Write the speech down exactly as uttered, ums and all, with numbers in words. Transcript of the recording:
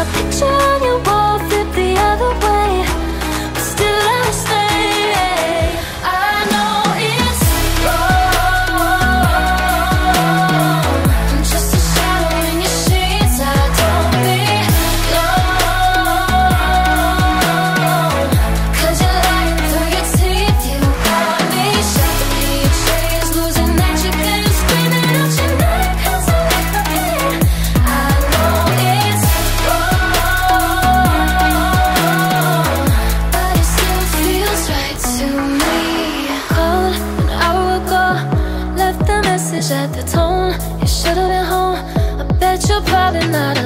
my picture on your wall, flip the other way, but still I stay. I know it's wrong, I'm just a shadow in your sheets. I don't belong, 'cause you're lying through your teeth. You got me shocked in your chains, losing that you can, screaming out your name 'cause I'm looking. I know it's wrong, but it still feels right to me. Called an hour ago, left a message at the tone. You should've been home. I bet you're probably not